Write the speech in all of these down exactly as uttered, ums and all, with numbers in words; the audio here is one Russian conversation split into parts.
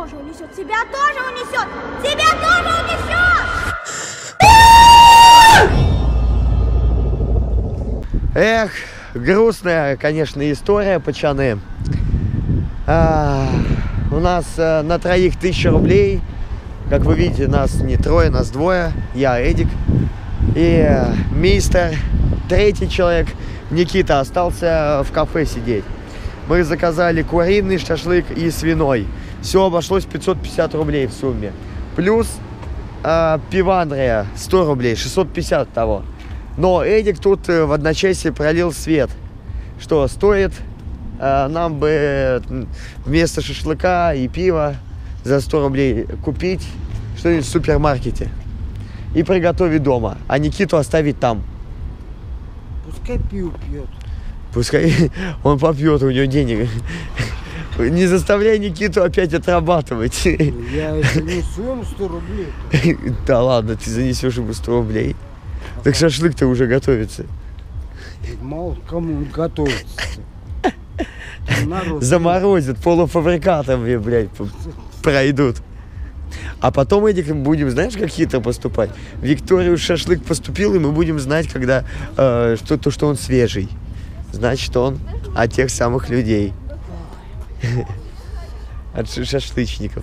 тоже унесет. Тебя тоже унесет. Тебя тоже унесет. Эх, грустная, конечно, история, пацаны. А, у нас а, на троих тысяча рублей. Как вы видите, нас не трое, нас двое. Я, Эдик и а, мистер. Третий человек, Никита, остался в кафе сидеть. Мы заказали куриный шашлык и свиной. Все обошлось пятьсот пятьдесят рублей в сумме. Плюс э, пивандрия сто рублей, шестьсот пятьдесят того. Но Эдик тут э, в одночасье пролил свет. Что стоит э, нам бы вместо шашлыка и пива за сто рублей купить что-нибудь в супермаркете и приготовить дома, а Никиту оставить там. Пускай пиво пьет. Пускай он попьет, у него денег. Не заставляй Никиту опять отрабатывать. Я занесу ему сто рублей. Да ладно, ты занесешь ему сто рублей. Так шашлык-то уже готовится. Мало кому готовится. Заморозят, полуфабрикатами, блядь, пройдут. А потом, Эдик, будем, знаешь, как хитро поступать? Викторию шашлык поступил, и мы будем знать, когда э, что, то, что он свежий. Значит, он от тех самых людей. От шашлычников.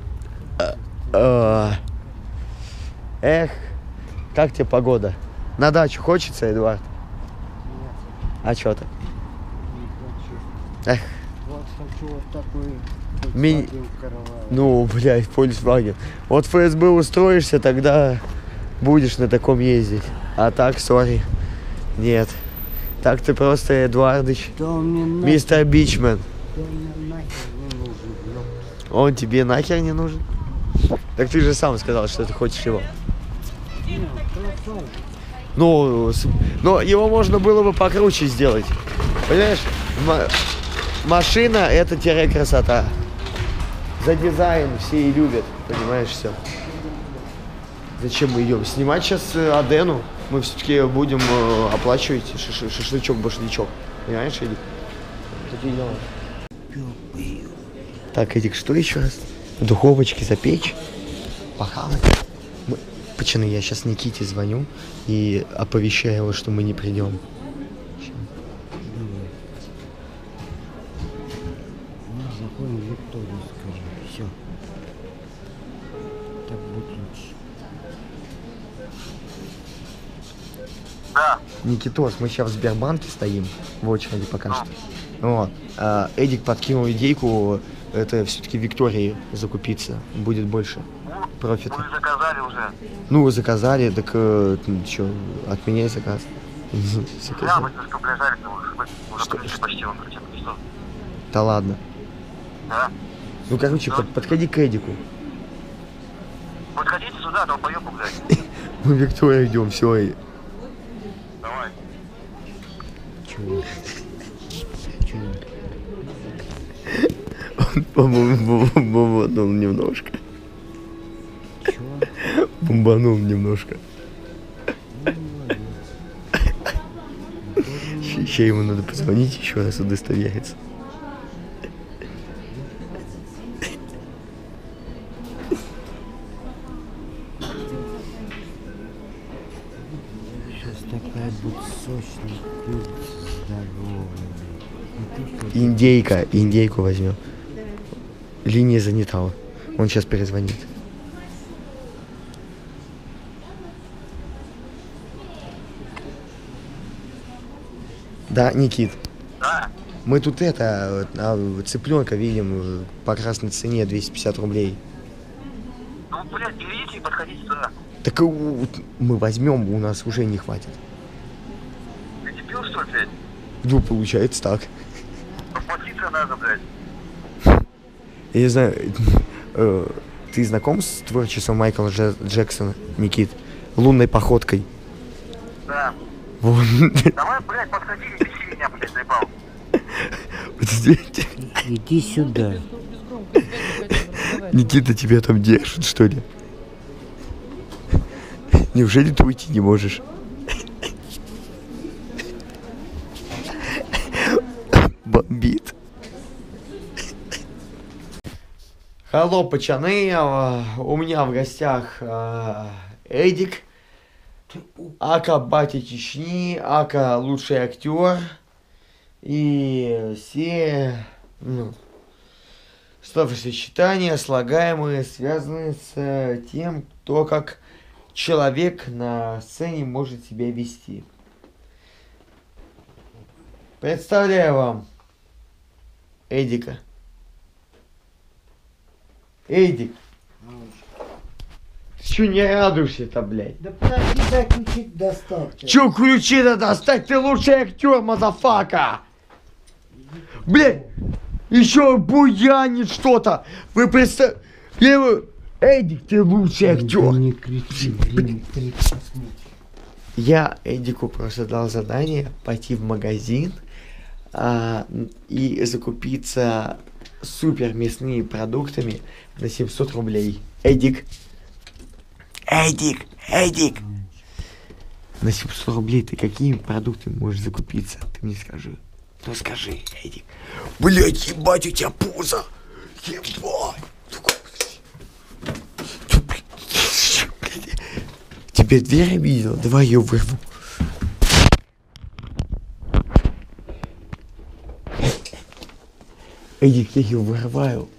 Эх, как тебе погода? На дачу хочется, Эдуард? А что ты? Эх. Вот хочу вот такой Ми... караван. Ну, блядь, Volkswagen. Вот в эф эс бэ устроишься, тогда будешь на таком ездить. А так, сори, нет. Так ты просто Эдуардыч, мистер Бичмен. Он тебе нахер не нужен? Так ты же сам сказал, что ты хочешь его. Ну, но его можно было бы покруче сделать. Понимаешь, машина это тире красота. За дизайн все и любят, понимаешь, все. Зачем мы идем? Снимать сейчас Адену. Мы все-таки будем э, оплачивать шашлычок-башлячок. Понимаешь, Эдик? Такие дела. Так, Эдик, что еще раз? В духовочке запечь, похавать. Мы... Пацаны, я сейчас Никите звоню и оповещаю его, что мы не придем. Заходим в Викторию, скажем. Все. Так будет лучше. Да. Никитос, мы сейчас в Сбербанке стоим, в очереди пока что. Вот. А Эдик подкинул идейку, это все-таки Виктории закупиться, будет больше профита. Вы заказали уже. Ну, заказали, так э, что, отменяй заказ. Да, мы немножко приезжали, уже Что? почти он хотя бы что. Да ладно. Да. Ну, короче, под, подходи к Эдику. Подходите сюда, долбоёбу, блядь. Мы в Викторию идем, все. Давай. Чего? Чего? Он, по-моему, бомбанул немножко. Чего? Бомбанул немножко. Сейчас ему надо позвонить еще раз, удостовериться. Сейчас такая будет сочная курица, здоровая. Индейка, индейку возьмем. Линия занята. Он сейчас перезвонит. Да, Никит. Да. Мы тут это, цыпленка видим по красной цене двести пятьдесят рублей. Ну, блядь, берите и подходите сюда. Так мы возьмем, у нас уже не хватит. Ты дебил, что ли, блядь? Ну, получается так. Поплатиться надо, блядь. Я не знаю, э, ты знаком с творчеством Майкла Дж- Джексона, Никит? Лунной походкой. Да. Вон. Давай, блядь, подходи и беси меня, блядь, заебал. Иди сюда. Никита тебя там держит, что ли? Неужели ты уйти не можешь? Бомбит. Алло, пацаны, а, у меня в гостях а, Эдик, ака батя Чечни, ака лучший актер. И все ну, словосочетания, слагаемые, связаны с тем, кто как человек на сцене может себя вести. Представляю вам Эдика. Эдик. Ты чё не радуешься-то, блядь? Да подожди, дай ключи достать. Чё ключи-то достать? Ты лучший актер, мазафака! Блядь, еще буянит что-то. Вы представляете? Эдик, ты лучший актер. Не кричи, время тридцать минут. Я Эдику просто дал задание пойти в магазин а, и закупиться супер мясными продуктами на семьсот рублей. Эдик. Эдик, Эдик. На семьсот рублей ты какими продуктами можешь закупиться? Ты мне скажи. Ну скажи, Эдик. Блять, ебать, у тебя пузо. Ебать. Тебе дверь обидела? Давай ее вырву. Эдик, я ее вырываю.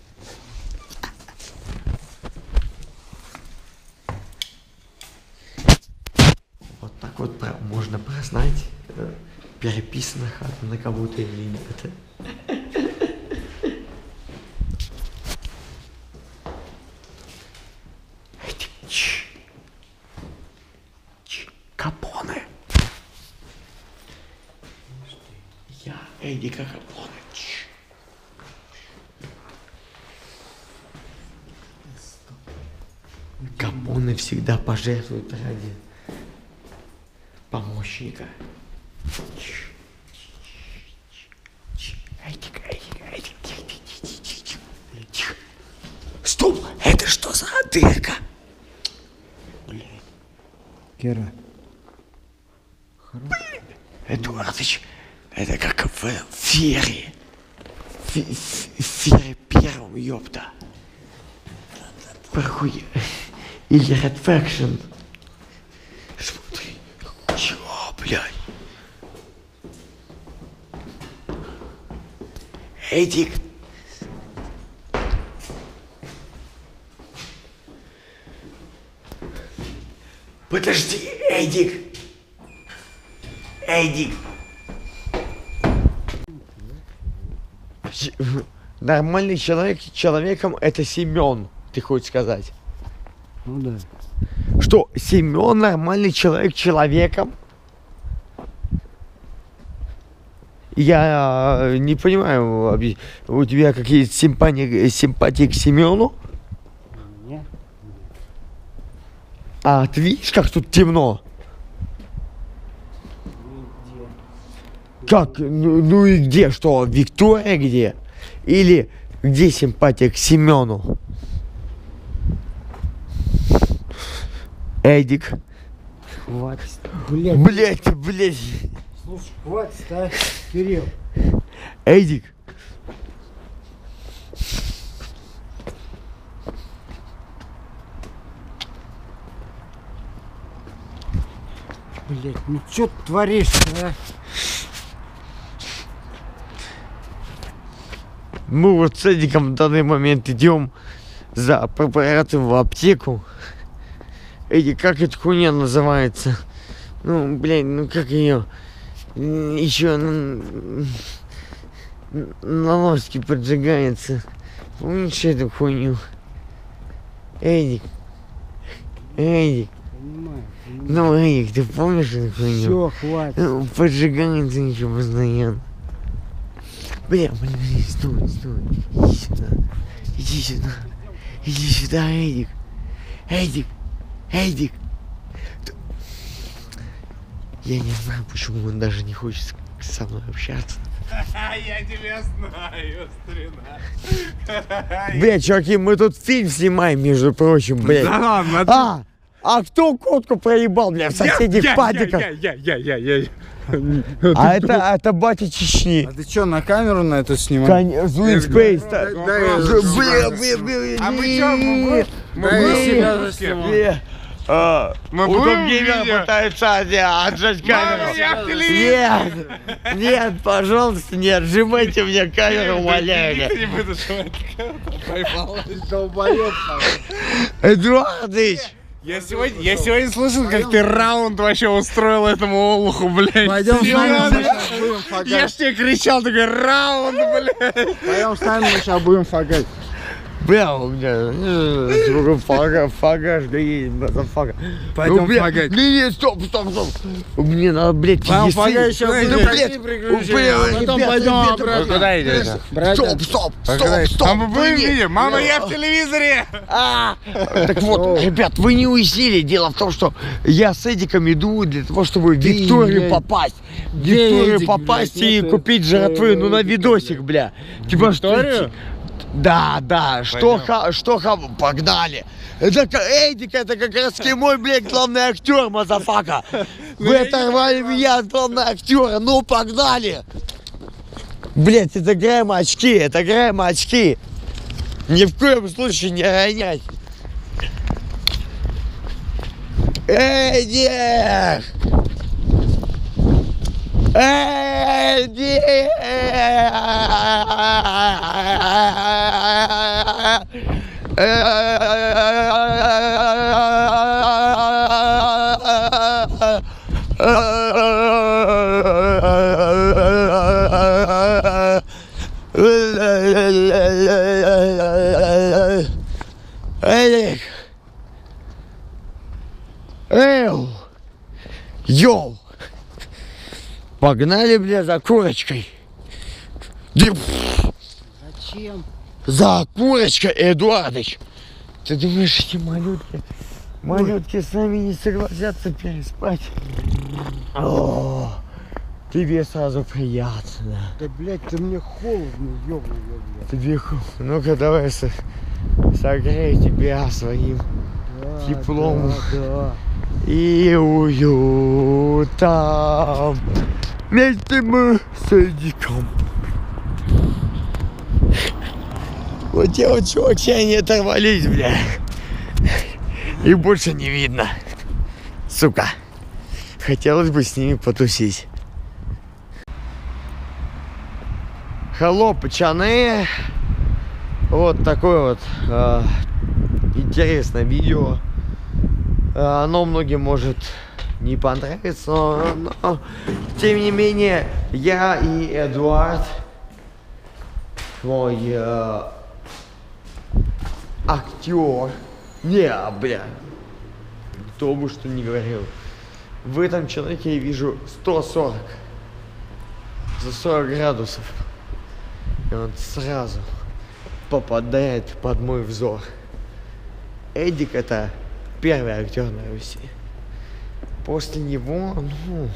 Вот так вот можно прознать, переписана хата на кого-то или нет. Эдик, чш. Чш. Капоне. Я Эдика Капоне. Чш. Капоне всегда пожертвует ради помощника. Эдик, Эдик, Эдик, тихо. Стоп! Это что за дырка? Кира. Эдуардыч, это как в Фере. В Фере первом, ёпта. Проходи. Или Red Faction. Смотри. Чего, блядь? Эдик. Подожди, Эдик. Эдик. Нормальный человек человеком это Семен, ты хочешь сказать? Ну да. Что, Семен нормальный человек человеком? Я не понимаю, у тебя какие-то симпатии, симпатии к Семену? Нет. А ты видишь, как тут темно? Как? Ну, ну и где? Что, Виктория где? Или где симпатия к Семену? Эдик. Хватит. Блять. Блять, ты, блять. Слушай, хватит, а? Кирилл. Эдик. Блять, ну что ты творишь-то, а? Мы вот с Эдиком в данный момент идем за препаратом в аптеку. Эдик, как эта хуйня называется? Ну, блядь, ну как ее? Еще на, на ложке поджигается. Помнишь эту хуйню? Эдик. Эдик. Понимаю, понимаю. Ну, Эдик, ты помнишь эту хуйню? Все, хватит. Ну, поджигается еще постоянно. Бля, блин, блин, стой, стой. Иди сюда. Иди сюда. Иди сюда, Эдик. Эдик. Эдик. Я не знаю, почему он даже не хочет со мной общаться. Я тебя знаю, старина. Бля, чуваки, мы тут фильм снимаем, между прочим, блядь. Да ладно, А! А кто куртку проебал, бля, в соседних я, падиках? Я, я, я, я, я, я. А это, это батя Чечни. А ты что, на камеру на это снимаешь? Конечно, Зуин Спейс. Дай, Бля, бля, бля, А мы не, чё, мы будем- мы дай будем- я себя засниму. не. А, Мы у будем Топ-Геймера видео? пытается не, отжать камеру. Мама, я в телевизоре. Нет, нет, пожалуйста, не отжимайте мне камеру, умоляю. Ты не будешь поймал. Долбоёб. Эдуардыч, Я сегодня, я сегодня слышал, как ты раунд вообще устроил этому олуху, блядь. Пойдем с нами, мы Серьезно? сейчас будем Я фагать. ж тебе кричал, такой раунд, блядь. Пойдем с нами, мы сейчас будем фагать. бля, у меня э, фага, фага, да и мазафага. Пойдем Ну, бля, фагать. Не, не, стоп, стоп, стоп. Мне надо, блядь, Пойдем весы. фагать, сейчас Ну, будем блядь, такие приключения, бля, а потом ребята, пойдем ребята, обратно. Куда идете? Стоп, стоп, стоп, стоп. А мы будем вы не- видео? Мама, я в телевизоре. А, так вот, ребят, вы не уяснили. Дело в том, что я с Эдиком иду для того, чтобы в Викторию блядь. попасть. В Где Викторию Эдик, попасть блядь? и Ну ты- купить жратвы, ну на видосик, бля. Типа что? Викторию? Да, да, что, ха, что, ха, погнали. Это ка- Эдик, это как раз мой, блядь, главный актер, мазафака. Вы оторвали меня от главного актера, ну погнали. Блядь, это Грэма очки, это Грэма очки. Ни в коем случае не ронять. Эдик! Эдик! Эдик! Эу! Йоу! Погнали, бля, за курочкой. Да, пф, Зачем? за курочкой, Эдуардыч. Ты думаешь, эти малютки, малютки сами не согласятся переспать? О, тебе сразу приятно. Да, блядь, ты мне холодно, ёбаный, блядь. Тебе ху- ну-ка давай со- согрей тебя своим Да, теплом. Да, да. И уютом вместе мы с Эдиком. Вот те вот чуваки, они оторвались, бля. Их больше не видно. Сука. Хотелось бы с ними потусить. Hello, пацаны. Вот такое вот э, интересное видео. Э, Оно многим может не понравиться, но, но тем не менее я и Эдуард, мой э, актер, не, бля, кто бы что ни говорил, в этом человеке я вижу сто сорок, за сорок градусов, и он сразу попадает под мой взор. Эдик — это первый актер на Руси. После него, ну,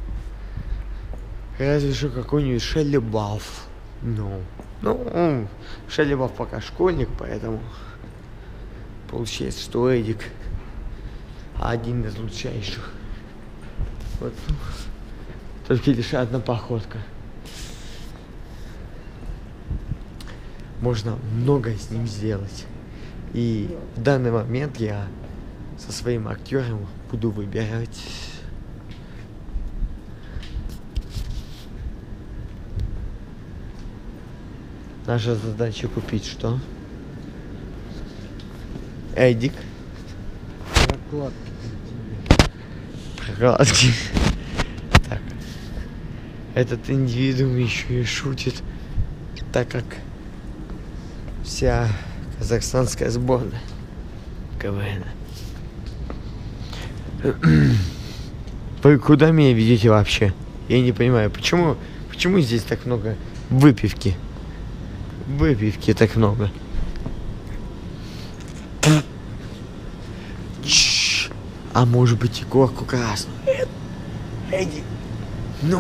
разве что какой-нибудь Шелли Бафф. Ну, ну, Шелли Бафф пока школьник, поэтому получается, что Эдик один из лучших. Вот, ну, только лишь одна походка. Можно много с ним сделать. И в данный момент я со своим актером буду выбирать наша задача купить что? Эдик. Прокладки. Прокладки. Так. Этот индивидуум еще и шутит, так как вся казахстанская сборная КВН. Вы куда меня ведете вообще? Я не понимаю, почему, почему здесь так много выпивки? Выпивки так много. Чш. А может быть и горку красную? Эдик, ну.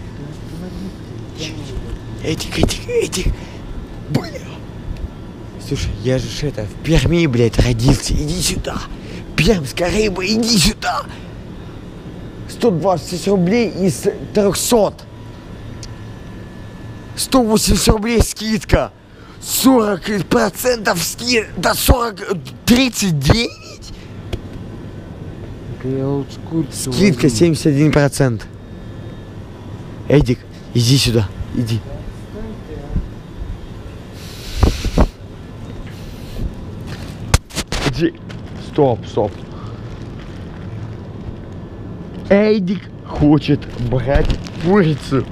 Эдик, Эдик, Эдик. Бля. Слушай, я же ж это, в Перми, блядь, родился. Иди сюда. Пермская рыба, иди сюда. сто двадцать рублей из трехсот. сто восемьдесят рублей скидка. сорок процентов скидка. Да сорок, тридцать девять. Я олдскульцу Скидка возьму. семьдесят один процент. Эдик, иди сюда. Иди. Иди. Стоп, стоп. Эдик хочет брать курицу.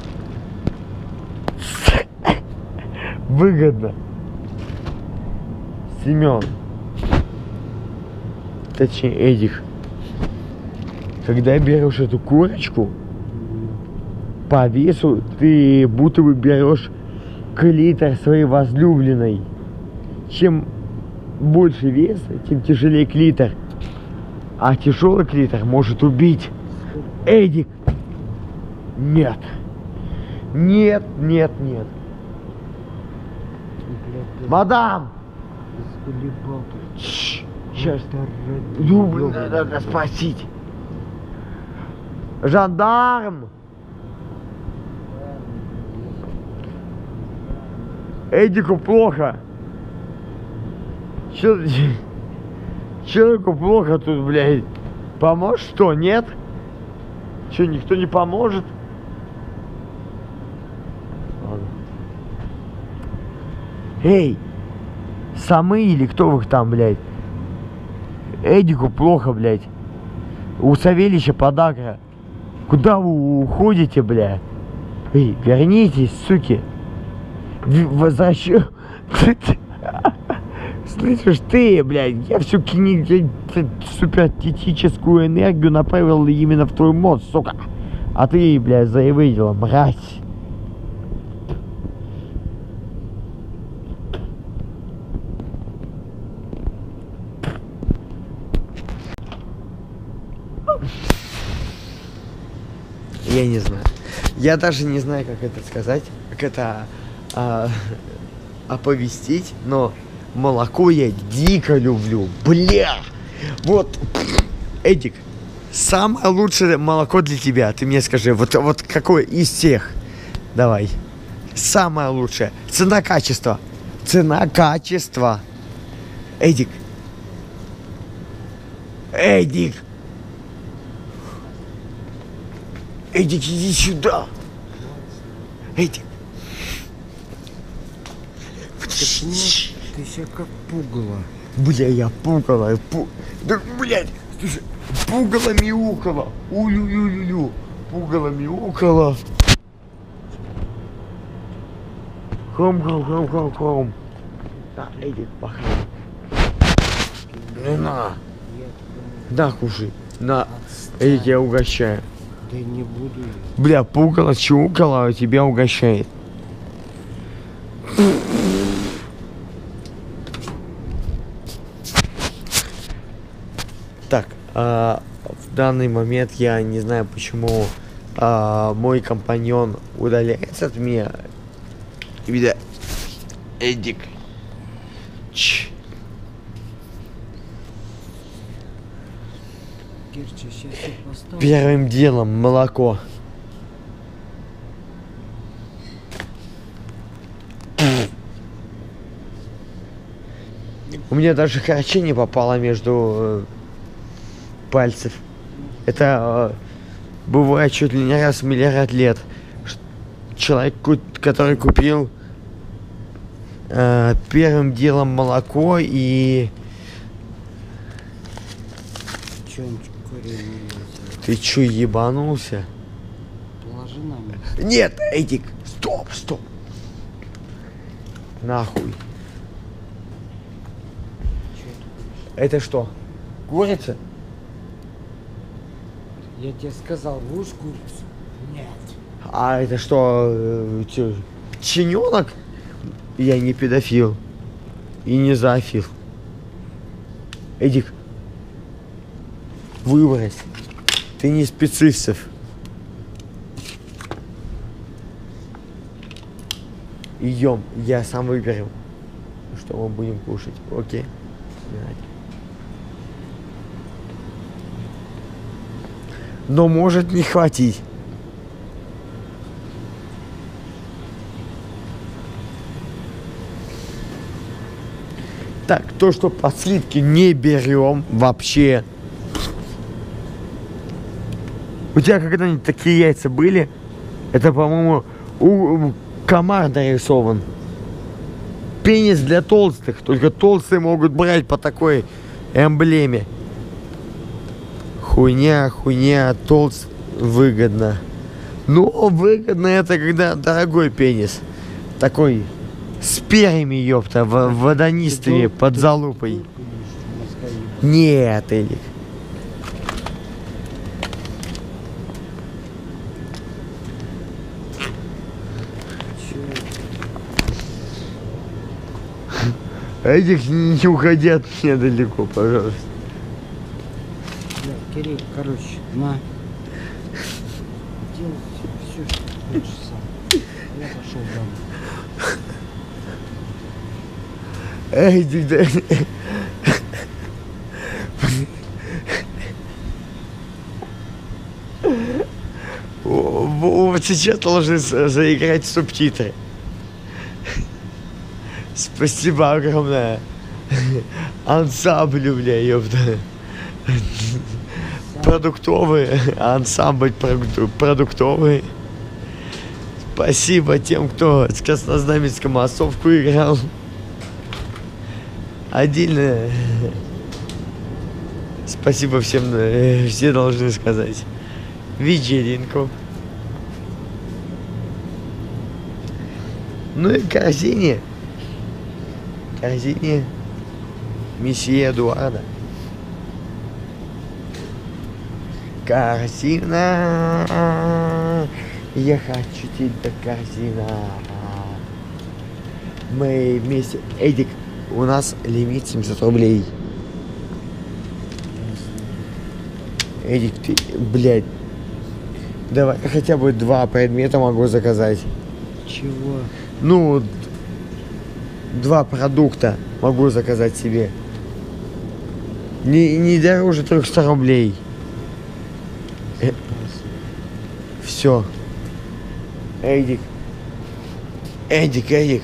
Выгодно. Семен. Точнее, Эдик. Когда берешь эту курочку, по весу ты будто бы берешь клитор своей возлюбленной. Чем больше веса, тем тяжелее клитор. А тяжелый клитор может убить. Эдик! Нет. Нет, нет, нет. Мадам! Сейчас. Ну, блин, надо спасить. Жандарм! Эдику плохо. Че, человеку плохо тут, блядь. Поможешь что, нет? Че, никто не поможет? Ладно. Эй! Самы или кто вы там, блядь? Эдику плохо, блядь. У Савельича подагра. Куда вы уходите, блядь? Эй, вернитесь, суки. Возвращаю. Слышишь ты, блядь, я всю кини... супертетическую энергию направил именно в твой мозг, сука. А ты, блядь, заявила, мразь. Я не знаю. Я даже не знаю, как это сказать, как это а, оповестить, но молоко я дико люблю. Бля! Вот, Эдик, самое лучшее молоко для тебя, ты мне скажи, вот, вот какое из всех? Давай. Самое лучшее. Цена-качество. Цена-качество. Эдик. Эдик. Эдик, иди сюда. Эдик. Почему ты себя как пугало? Бля, я пугало. Пу... Да, блядь, слушай, пугало мяукало. Улю-лю-лю-лю. Пугало мяукало. Хом-хом-хом-хом-хом. На, Эдик, похрен. Ну на. На, кушай. На. Эдик, я угощаю. Да не буду. Бля, пугало, чукало, а тебя угощает. Так, а, в данный момент я не знаю, почему а, мой компаньон удаляется от меня. Видя, Эдик. Ч. Герча, сейчас я поставлю. Первым делом молоко. У меня даже крачение попало между э, пальцев. Это э, бывает чуть ли не раз в миллиард лет. Ш- Человек, ку- который купил э, первым делом молоко и... Что-нибудь куриное нельзя. Ты чё, ебанулся? Положи на место. Нет, Эдик, стоп, стоп. Нахуй. Что это будешь? Это что? Курица? Я тебе сказал, будешь курицу? Нет. А это что, э, чё, пчененок? Я не педофил. И не зоофил. Эдик, выбрось. Ты не специфцев. Идем, я сам выберу. Что? что мы будем кушать. Окей. Но может не хватить. Так, то, что подсливки не берем вообще. У тебя когда-нибудь такие яйца были? Это, по-моему, у, у комар нарисован. Пенис для толстых. Только толстые могут брать по такой эмблеме. Хуйня, хуйня, толст выгодно. Но выгодно это когда дорогой пенис. Такой с перьями, ёпта, в, водонистыми, под залупой. Нет, Элик. Этих не уходи от меня далеко, пожалуйста. Да, Кирилл, короче, на. Делай все, что ты хочешь сам. Я пошел домой. Эдик, да. Вот сейчас должны заиграть субтитры. Спасибо огромное ансамблю, бля, ёпта. Продуктовый, ансамбль продуктовый. Спасибо тем, кто с краснознаменском массовку играл. Отдельно спасибо всем, все должны сказать. Вечеринку. Ну и корзине. Корзине месье Эдуарда. Корзина. Я хочу тебя, корзина. Мы вместе. Эдик, у нас лимит семьсот рублей. Эдик, ты, блядь. Давай хотя бы два предмета могу заказать. Чего? Ну, два продукта могу заказать себе. Не, не дороже трехсот рублей. Э, все. Эдик. Эдик, Эдик.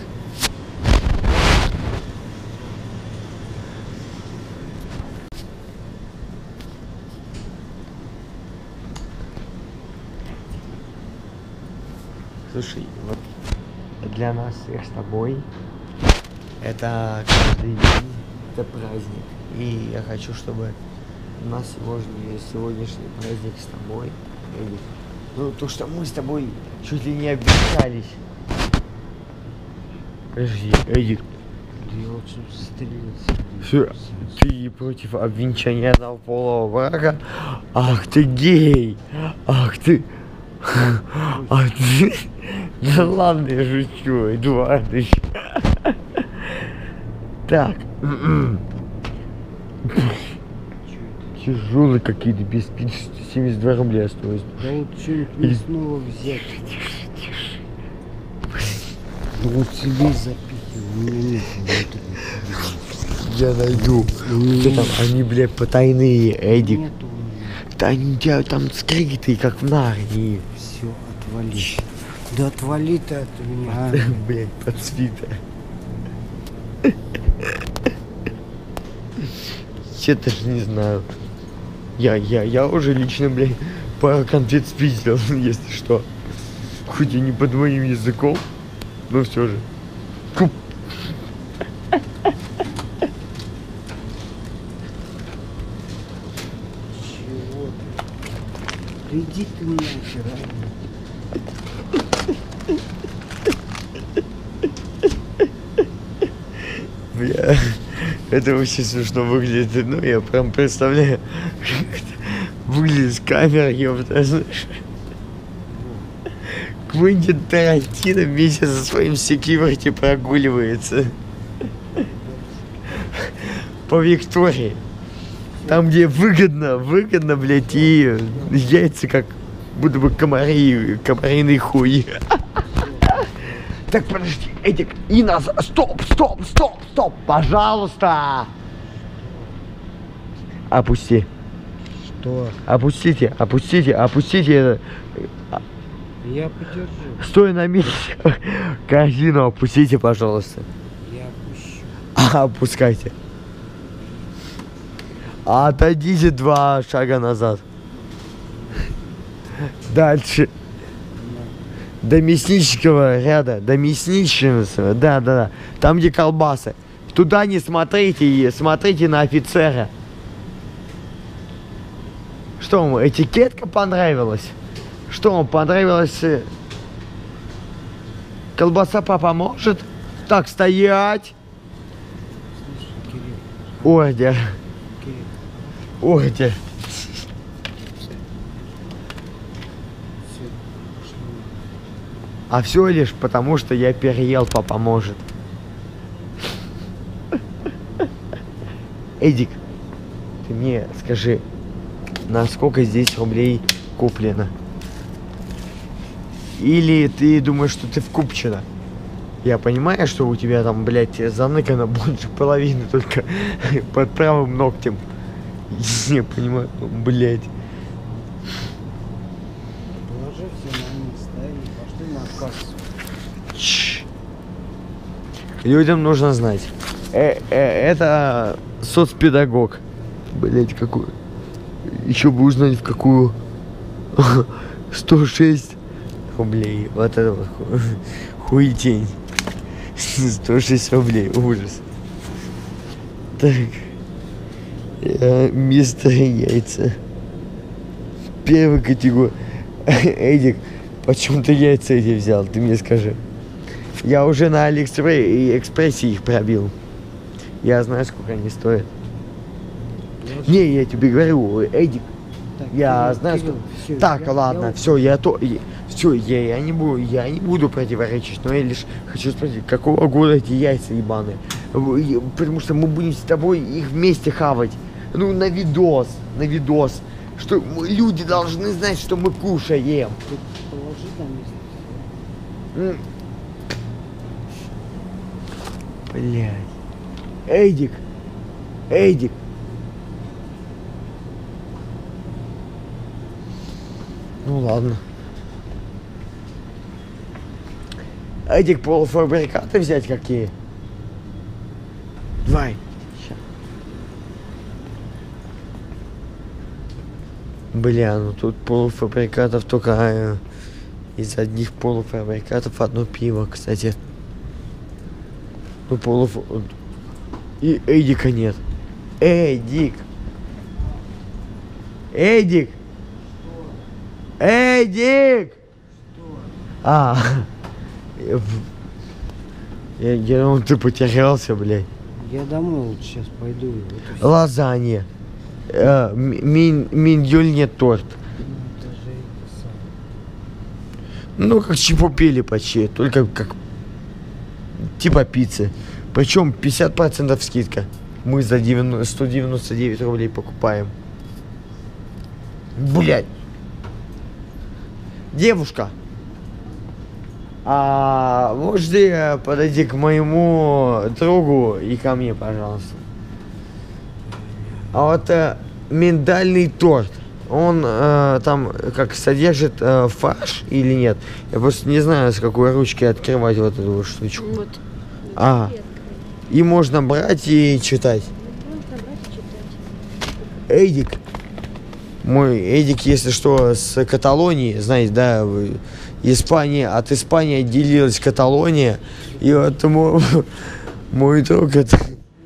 Слушай, вот для нас всех с тобой это каждый день, это праздник. И я хочу, чтобы у нас сегодня, сегодняшний праздник с тобой, Эдик, ну то, что мы с тобой чуть ли не обещались. Подожди, Эдик. Да я лучше застрелиться. Все, ты против обвенчания однополого брака? Ах ты гей! Ах ты! Ах ты! Да ладно, я шучу, Эдуардович. Так. Тяжелые какие-то, без пятидесяти семьдесят два рубля стоит. Да вот что-нибудь мне снова взять. Ну вот себе запихивай, у меня нет внутренних. Я найду. Что там? Они, блядь, потайные, Эдик. Нету у меня. Да они у тебя там скрытые, как в Нарнии. Все, отвали. Да отвали ты от меня. А? Блядь, подсвита. Я даже не знаю. Я, я, я уже лично, блядь, пару конфет спиздил, если что. Хоть и не под моим языком, но все же. Фу. Чего ты? Да иди ты нахер, а? Бля, это очень смешно выглядит. Ну, я прям представляю, как это выглядит с камеры, ёпта, знаешь. Квентин Тарантино вместе со своим секьюрити прогуливается по Виктории. Там, где выгодно, выгодно, блядь, и яйца как будто бы комари, комариный хуй. Так, подожди, Эдик, и назад. Стоп, стоп, стоп, стоп, пожалуйста. Опусти. Что? Опустите, опустите, опустите. Я подержу. Стой на месте. Корзину опустите, пожалуйста. Я опущу. А, опускайте. Отойдите два шага назад. Дальше. До мяснического ряда, до мясничного, да, да, да. Там, где колбасы. Туда не смотрите, и смотрите на офицера. Что вам, этикетка понравилась? Что вам понравилось? Колбаса папа может? Так, стоять. Слушай, Кирилл. Ордер. Кирилл. Ордер. Все. Пошли. А все лишь потому, что я переел, папа может. Эдик, ты мне скажи, на сколько здесь рублей куплено? Или ты думаешь, что ты в Купчино? Я понимаю, что у тебя там, блядь, заныкано больше половины только под правым ногтем. Я понимаю, блядь. Положи все на место и пошли на кассу. Чш. Людям нужно знать. Э -э это соцпедагог. Блять, какой. Еще бы узнать, в какую. сто шесть рублей. Вот это вот ху... хуетень. сто шесть рублей. Ужас. Так. Я... Мистер Яйца. Первая категория. Эдик, почему ты яйца эти взял? Ты мне скажи. Я уже на Алиэкспрессе их пробил. Я знаю, сколько они стоят. Положи. Не, я тебе говорю, Эдик, Так, я Кирилл, знаю, Кирилл, что... всё, Так, я- ладно, я- все, я то... Все, я, я, не буду, я не буду противоречить, но я лишь хочу спросить, какого года эти яйца ебаные? В- я- Потому что мы будем с тобой их вместе хавать. Ну, на видос, на видос. Что мы- люди должны знать, что мы кушаем. Ты положи на место. М. Блядь. Эдик. Эдик. Ну ладно. Эдик, полуфабрикаты взять какие? Давай. Ща. Бля, ну тут полуфабрикатов только э, из одних полуфабрикатов одно пиво, кстати. Ну полуф... И Эдика нет. Эдик. Эдик. Эдик. А. Я, я, я думал, ты потерялся, блядь. Я домой лучше сейчас пойду. и вот и всё. Лазанья. Э, мин, миндюльный торт. Ну, это же это самое. Ну, как чипупели почти, только как типа пиццы. Причем пятьдесят процентов скидка. Мы за девяносто, сто девяносто девять рублей покупаем. Блять. Девушка. А можете подойти к моему другу и ко мне, пожалуйста. А вот э, миндальный торт, он э, там как содержит э, фарш или нет? Я просто не знаю, с какой ручки открывать вот эту вот штучку. Вот. А, и можно брать и читать. Можно брать и читать. Эдик. Мой Эдик, если что, с Каталонии, знаете, да, вы- Испания, от Испании отделилась Каталония, и вот мой, мой друг это...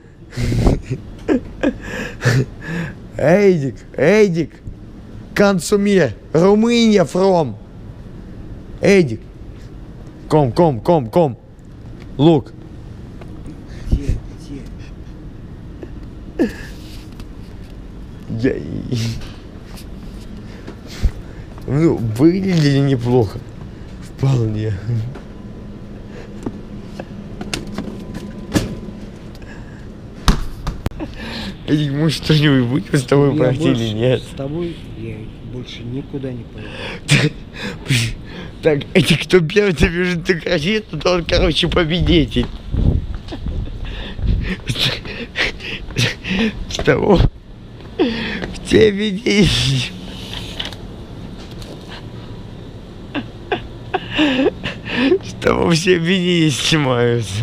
Эдик, Эдик, консумир, Румыния from. Эдик, ком, ком, ком, ком, лук. Где, где? Я... Ну, выглядели неплохо. Вполне. Эдик, мы что-нибудь будем с тобой Я брать или больше нет? С тобой я больше никуда не пойду. Так, эти, кто первый добежит до границы, то он, короче, победитель. С того, в тебе не... С того все видео снимаются.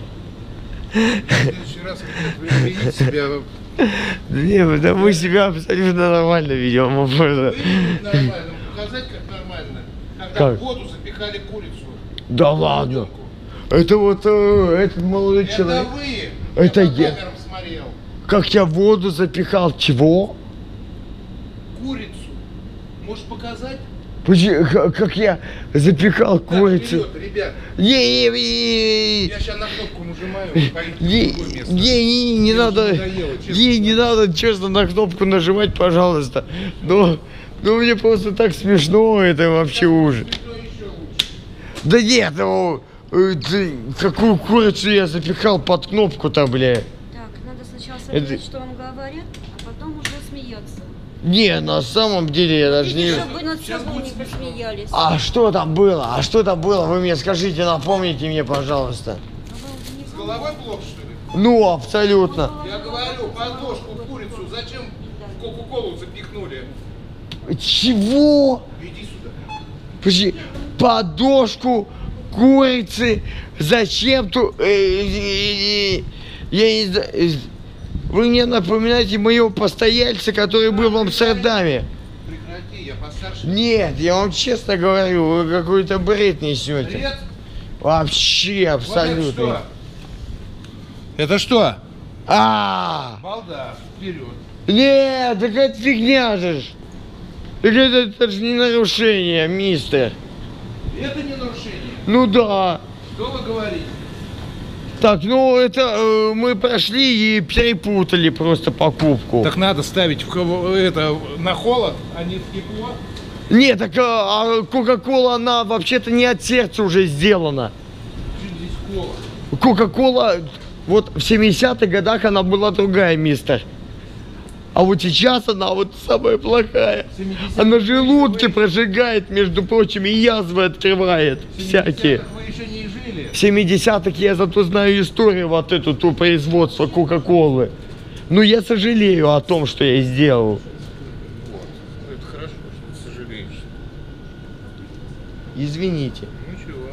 В следующий раз, когда вы видите себя... Не, мы себя абсолютно нормально ведем. Вы видите нормально, показать как нормально. Когда Как? в воду запихали курицу. Да ладно. Это вот э, этот молодой Это человек. вы. Это я. по я. камерам смотрел. Как я в воду запихал. Чего? Курицу. Можешь показать? Почему- Как как я запихал Так, курицу? вперед, ребят. Не, не, не, Я сейчас на кнопку нажимаю, вы поедете в не, другое место. не, не, не Мне надо, уже надоело, честно. не, не надо, честно, на кнопку нажимать, пожалуйста. Но, ну мне просто так смешно, это вообще ужас. Что еще лучше? Да нет, ну, э, ты- какую курицу я запихал под кнопку-то, бля. Так, надо сначала Это- смотреть, что вам говорят, а потом уже смеяться. Не, на самом деле я даже не... Чтобы вы над собой не посмеялись. А что там было? А что там было? Вы мне скажите, напомните мне, пожалуйста. С головой плохо, что ли? Ну, абсолютно. Я говорю, подложку курицу зачем в Кока-Колу запихнули? Чего? Иди сюда. Подожди, подошку курицы зачем-то... э, э, э, Я не знаю... э, Вы мне напоминаете моего постояльца, который был в Амстердаме. Прекрати, я постарше. Нет, я вам честно говорю, вы какой-то бред несете. Бред? Вообще, Вот это абсолютно. что? Это что? А, Балда, вперед. нет, так это фигня же. ж. Так это, это же не нарушение, мистер. Это не нарушение. Ну да. Что вы говорите? Так, ну это э, мы прошли и перепутали просто покупку. Так надо ставить в кого- это на холод, а не в тепло. Нет, так а, а Кока-Кола, она вообще-то не от сердца уже сделана. Чем здесь холод? Кока-Кола, вот в семидесятых годах она была другая, мистер. А вот сейчас она вот самая плохая. В семидесятых Она желудки вы- прожигает, между прочим, и язвы открывает в всякие. семидесятых вы еще не жили. В семидесятых я зато знаю историю вот эту, ту производства Кока-Колы. Но я сожалею о том, что я сделал. Вот. Это хорошо, что ты сожалеешь. Извините. Ничего.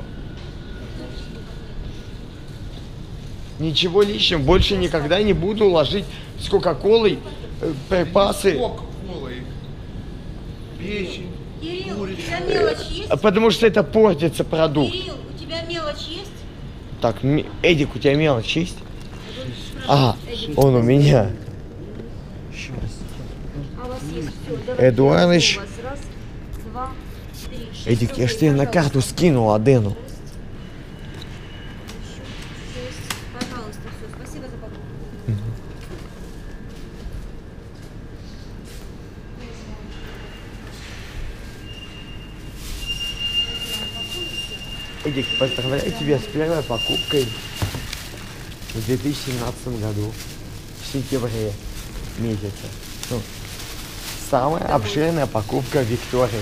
Ничего лишнего, больше никогда не буду ложить с Кока-Колой э, припасы. Кока-колой. Печень. Кирилл, у тебя мелочь есть? А потому что это портится продукт. Кирилл, у тебя мелочь есть? Так, м- Эдик, у тебя мелочь есть? А, он у меня. А у вас есть все. Эдуардович. У вас раз, два, три, шесть Эдик, я ж рублей, тебе на пожалуйста. карту скинул Адену. Шесть. Пожалуйста, все. Спасибо за покупку. Эдик, поздравляю тебя с первой покупкой в две тысячи семнадцатом году, в сентябре месяце. Ну, самая обширная покупка Виктории.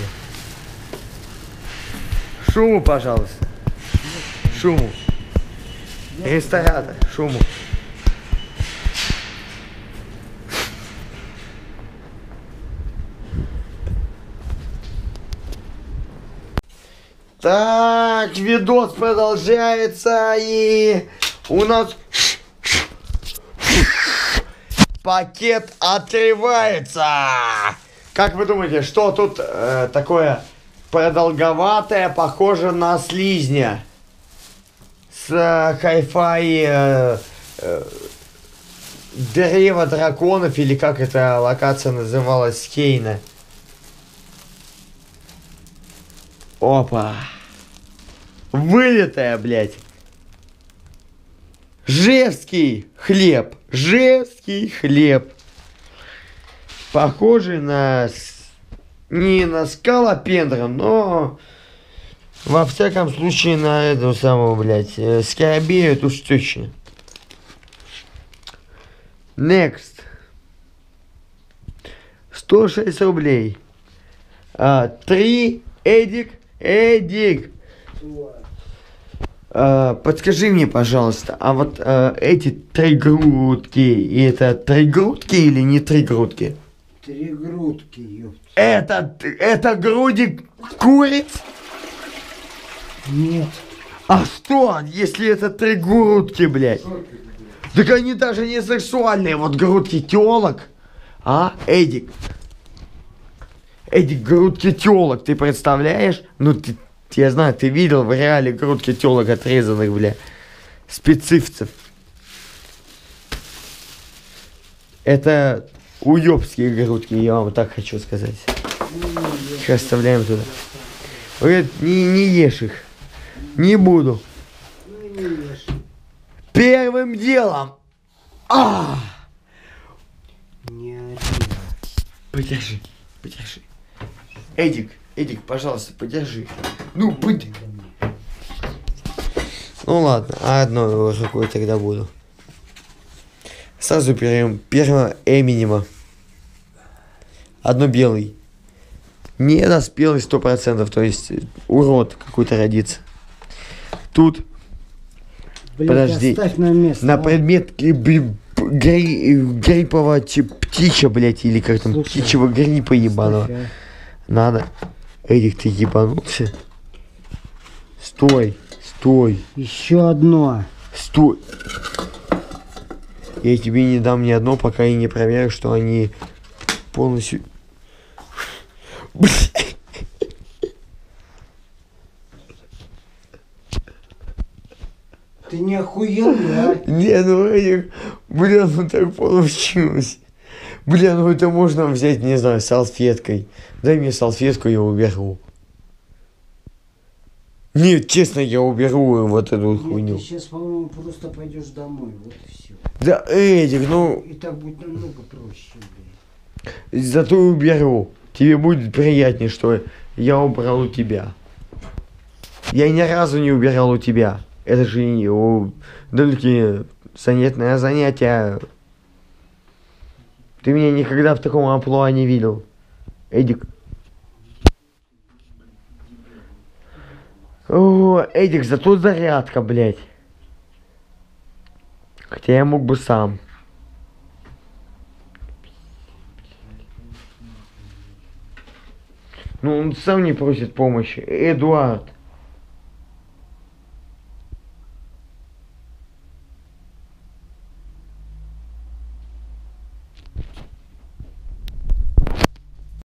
Шуму, пожалуйста. Шуму. Ресторатор, шуму. Так, видос продолжается, и у нас пакет открывается. Как вы думаете, что тут э, такое продолговатое, похоже на слизня с э, хай-фай э, э, древо драконов, или как эта локация называлась, Кейна. Опа. Вылитая, блядь. Жевский хлеб. Жевский хлеб. Похожий на... с- Не на скалопендра, но... Во всяком случае на эту самую, блядь, э, скоробею эту штучку. Next. сто шесть рублей. А, три Эдик Эдик! А, подскажи мне, пожалуйста, а вот а, эти три грудки, это три грудки или не три грудки? Три грудки, ёпта. Это, это груди куриц? Нет. А что, если это три грудки, блядь? Так они даже не сексуальные, вот грудки тёлок. А, Эдик? Эдик, грудки тёлок, ты представляешь? Ну, ты, я знаю, ты видел в реале грудки тёлок отрезанных, бля, специфцев. Это уёбские грудки, я вам так хочу сказать. Сейчас вставляем туда. Говорит, не, не ешь их. Не буду. Первым делом. А! Не ори. Подержи, подержи. Эдик, Эдик, пожалуйста, подержи. Ну, под... Ну ладно, а одной рукой тогда буду. Сразу берем первого Эминема. Одно белый. Не даст белый сто процентов, то есть урод какой-то родится. Тут, Блядь, подожди, оставь на место. на а? предмет гри- гри- гриппова чи- птичья, блядь, или как там, Слушай, птичьего гриппа ебаного. Оставь, а. Надо. Эдик, ты ебанулся? Стой, стой, Еще одно. стой. Я тебе не дам ни одно, пока я не проверю, что они полностью... Ты не охуел, да? Не, ну Эдик, бля, ну так получилось. Бля, ну это можно взять, не знаю, салфеткой. Дай мне салфетку, я уберу. Нет, честно, я уберу вот эту Нет, хуйню. ты сейчас, по-моему, просто пойдешь домой. Вот и все. Да, Эдик, ну, И так будет намного проще, блядь. зато уберу. Тебе будет приятнее, что я убрал у тебя. Я ни разу не убирал у тебя. Это же не у... далекие занятное занятие. Ты меня никогда в таком амплуа не видел. Эдик. О, Эдик, зато зарядка, блядь. Хотя я мог бы сам. Ну, он сам не просит помощи. Эдуард.